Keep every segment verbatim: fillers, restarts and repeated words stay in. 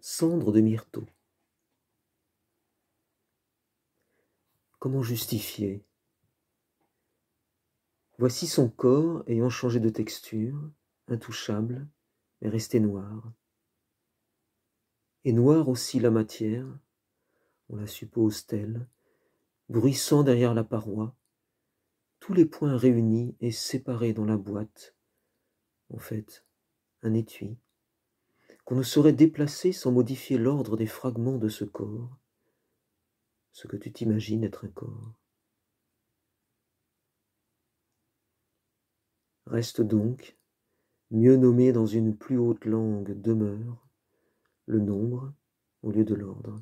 Cendre de myrteau. Comment justifier? Voici son corps ayant changé de texture, intouchable, mais resté noir. Et noire aussi la matière, on la suppose telle, bruissant derrière la paroi, tous les points réunis et séparés dans la boîte, en fait, un étui, qu'on ne saurait déplacer sans modifier l'ordre des fragments de ce corps, ce que tu t'imagines être un corps. Reste donc, mieux nommé dans une plus haute langue demeure, le nombre au lieu de l'ordre.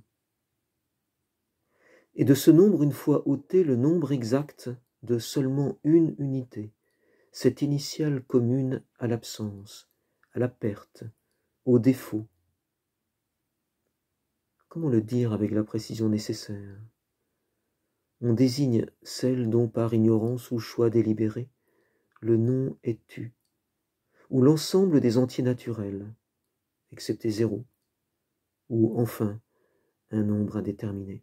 Et de ce nombre une fois ôté le nombre exact de seulement une unité, cette initiale commune à l'absence, à la perte, au défaut. Comment le dire avec la précision nécessaire? On désigne celle dont par ignorance ou choix délibéré, le nom est tu, ou l'ensemble des entiers naturels, excepté zéro, ou enfin un nombre indéterminé.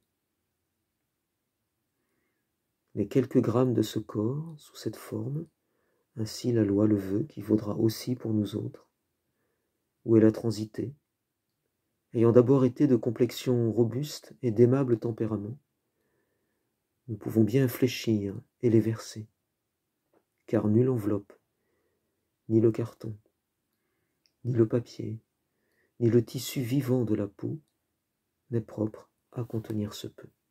Les quelques grammes de ce corps, sous cette forme, ainsi la loi le veut, qui vaudra aussi pour nous autres, où elle a transité, ayant d'abord été de complexion robuste et d'aimable tempérament, nous pouvons bien fléchir et les verser, car nulle enveloppe, ni le carton, ni le papier, ni le tissu vivant de la peau n'est propre à contenir ce peu.